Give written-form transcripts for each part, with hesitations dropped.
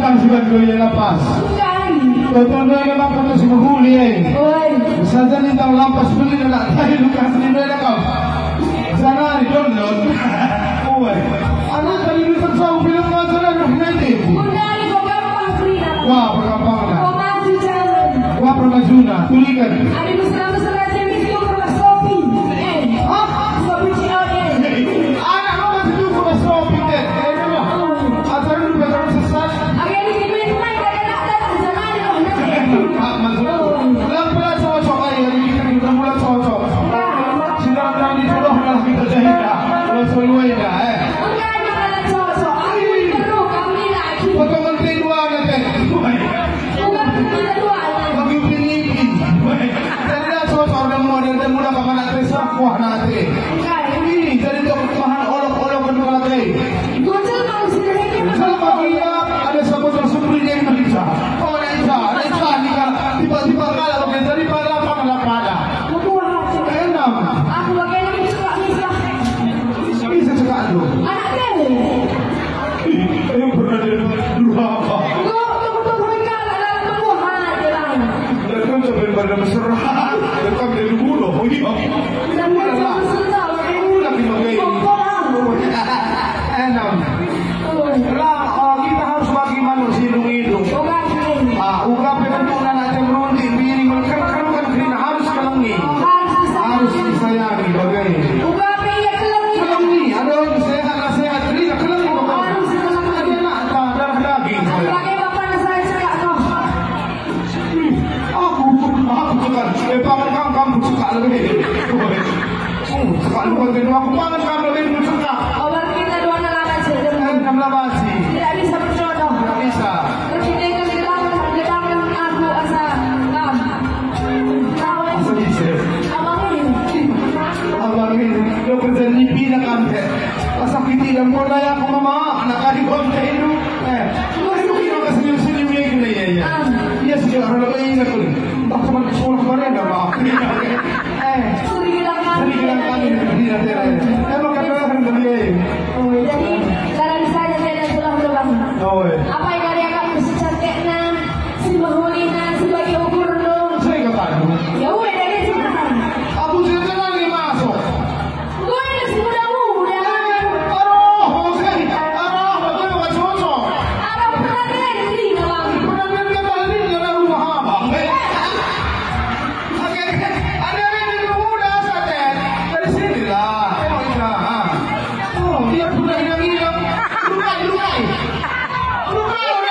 utang si Bagdoy lapas. Totoo na naman ko si Mahuli eh. Sa dyan itang lampas puli na lang tayo lukas nila na ka. Sana ni Don Lord. Uy. Ano talilitan sa upilang mga dyan na United? Undali ko gampang free na. Wah, pagkampang na. Komasi Chairman. Wah, pramajuna. Tulikan. Ano mo sa James yung mga Sophie? Ha? Sophie Chiawen. Anak ko masih dulu ko Sophie din. Eh, ano? Asal dulu ka sa sas. Again, hindi ko yung may kaganakan sa jalan yung Lang pala cocok kayo, hindi ka mula cocok. Sila lang dito lang lagi ka dahil ka. Wala suluay na eh. ang gano ka na choso. Ang yung karo, kami lagi. Pagkamantay duwa natin. Ugat ng pinaluan. Maging pinipin. Dali na cocok na mo, dali muna ka manatay sa kuha natin. Hindi, dali ka mahal olok-olok ka natin. Gojol ka kung sinahin ka Sa pag-iyak, ada sa mga sumuli niya yung nakita. O, naisa, di ba kala ko ganyan, di ba lang pangalapada. Mabuha ka. Kaya naman. Ako wag kayo namin suka misa. Isa sa kaano. Anak Bel. Ayun po na din, luha ka. Tumutukoy ka. Alam mabuha. Dilan. Nagkang sabihin ba na masarap? Nagkang nilugulo. Uy, Namun sa masunta. ulang di magay. Kaya naman. Kita harus bagi manusia hidung-hidung. Ugat rin. Ungkapin ang tuna natin rundi, minimal kan harus kalangi. Harus disayangi, bagay. Ugape ya kelangi. Kalangi, ada sehat, tidak kalangi bapak. Harus kelangi. Ada nak darah daging. Pakai bapak na saya cakap kau. Aku suka. Pangan kamu suka lebih. Suka lupa kedua aku pangan kamu lebih suka. Awal kita dua nalaman saja. Enam labasi. Tidak bisa berjodoh. Tidak bisa. Terkini kedatangan aku asa kam. Tahu Asal bisa. abang ini. Abang ini, dia kerja di bina kampe. Asal kita yang mulai aku mama, anak adik kampe itu. Itu kita kasih senyum ini ya. Iya sih orang lain ingat tuh. Tak cuma sekolah kemarin dah maaf. Sedikit akan. Sedikit kami di daerah. Emang kata orang beli. Jadi dalam saya tidak pulang pulang. Oh. Apa yang ada yang kamu secantiknya, si Mahulina, si bagi ukur dong. Saya kata. Ya udah dari sana. Aku sudah lagi masuk. Gue ini si muda-muda. Betul bukan cocok. Apa pernah ganti bang? Pernah lihat kali ini dalam rumah abang. Oke, ada yang di rumah saja. Dari sini lah. Oh, dia sudah hilang. Lukai.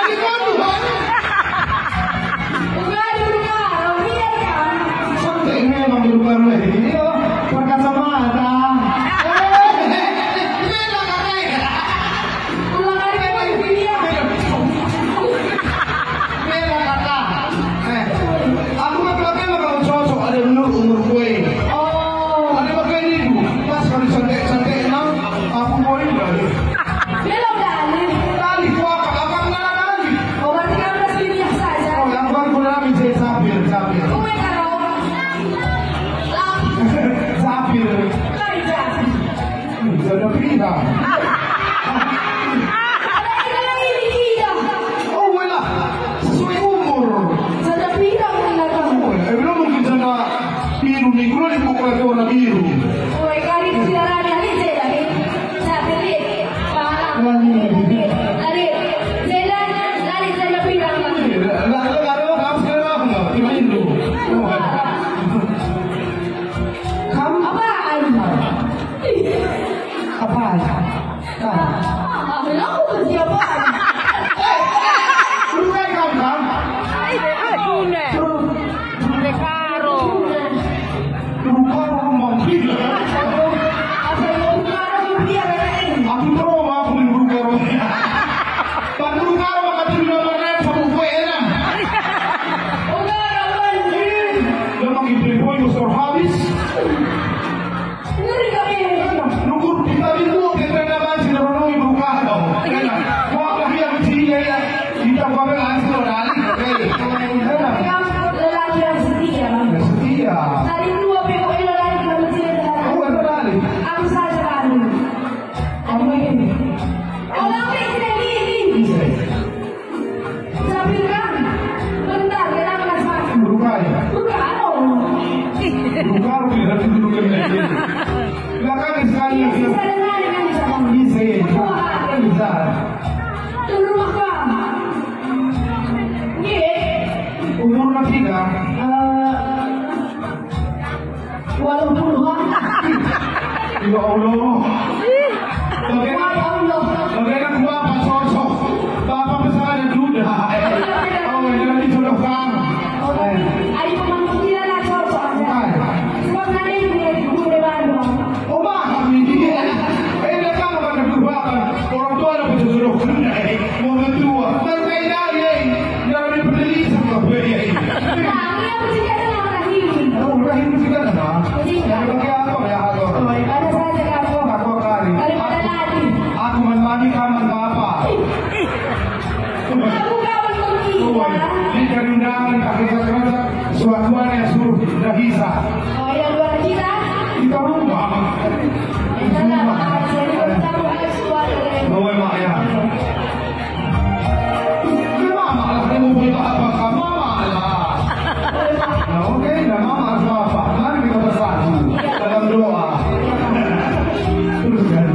ya Allah. Bagaimana gua apa sosok bapak besar ada duda. Oh, jangan dijodohkan. Ayo pemangku tidak lah cocok anda. Sebab nanti ibu di Bandung. Oh, kami dia. Dia kan pada berubah. Orang tua ada berjodoh. Mau mentua. Sampai dari jangan dibeli sama bayi. Kami yang bertiga dengan orang ini. Oh, rahim juga ada. Bertiga. Pakai apa ya aku? Ada saja kamu. Aku kali. Daripada lagi. Aku menemani kaman bapak. Aku kawan kita. Di undangan pakai kata suatuan yang suruh Rahisa. Oh yang luar kita. Kita rumah. Sana makan jadi bertamu ada suara. Oh mak ya. Mama lah yang mau apa kamu mama lah. Nah, oke, dah mama harus apa? Mari kita bersatu dalam doa. Teruskan.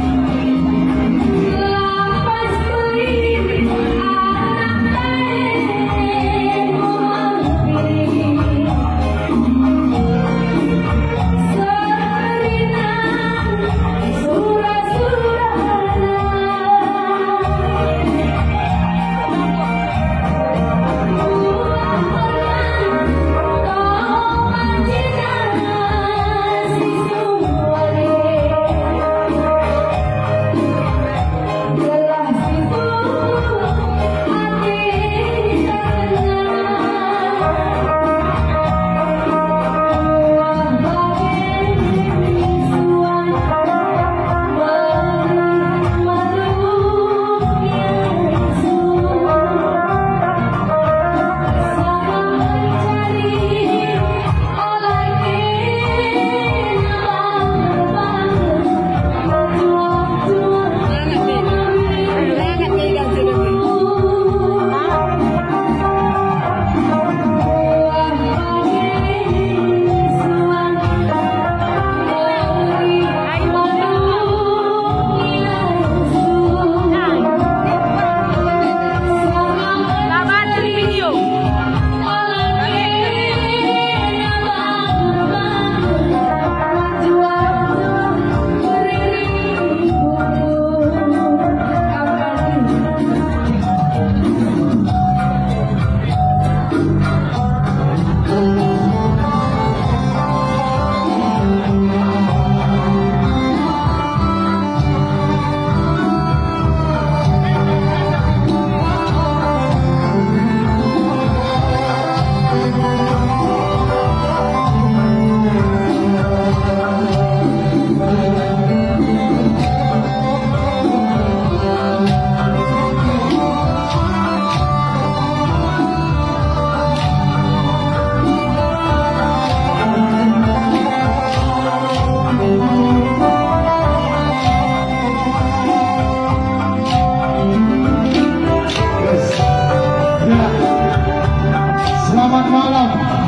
Selamat malam,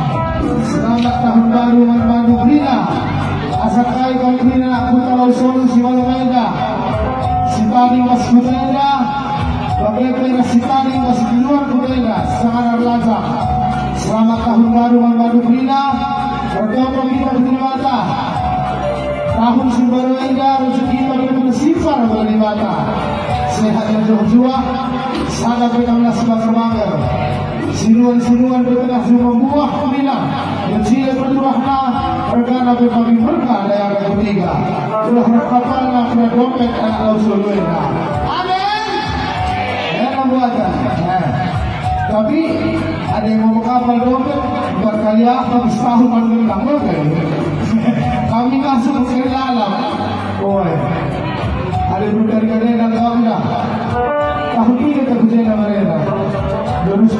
selamat tahun baru Mandu Brina. Asakai kau Brina aku tahu solusi Malumenda. Si tadi mas Kutenda, bagaimana si tadi mas di luar Kutenda, sangat berlaza. Selamat tahun baru Mandu Brina. Berdoa kita berterima. Tahun baru Enda rezeki bagaimana sifar berterima. Sehat dan jua, sana bagaimana sebab terbangga. Sinuan-sinuan bertengah semua buah pembina kecil berturahna perkara berbagi berkah daya ketiga telah berkapalna kena dompet anak lausul luena amin ya buatan tapi ada yang mau kapal dompet buat kali apa setahun malam kamu kami langsung ke dalam ada berkali-kali dan kau dah tahun ini terjadi mereka 2010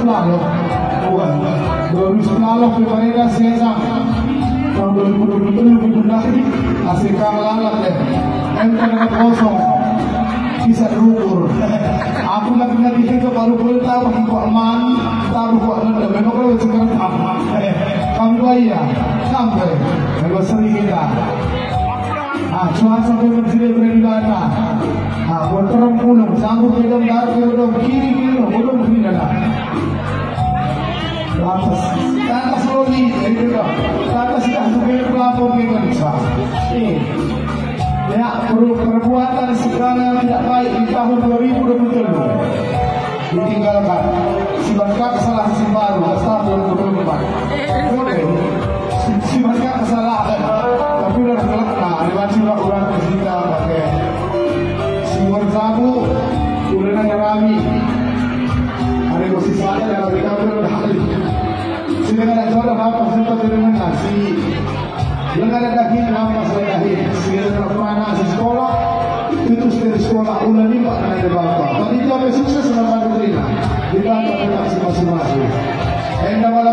pemerintah Sesam tahun 2020 dibundaki hasil kalah deh dengan kosong bisa terukur aku lagi itu baru boleh tahu kok aman taruh kok ada memang kalau sekarang sama kamu bayar sampai kalau sering kita cuaca sampai menjadi berbeda buat terang pulang sanggup pedang darah pedang kiri belum begini dah atas lori itu dah atas dah sampai pelapor kita bisa perbuatan segala tidak baik di tahun 2027 ditinggalkan. Sifatkan kesalahan si baru tahun 2024. Boleh. Sifatkan kesalahan, tapi udah kelak diwajib orang kita pakai simur sabu, udah nanya rami. Ada posisi ada dalam kita udah hari. Sedangkan ada jual apa sempat dengan nasi. Dengan ada daging apa saya daging. Segala mana di sekolah itu dari sekolah ulah ni pak ada bapak. Tapi dia sukses dalam pandang kita. Kita tak masing-masing. Enda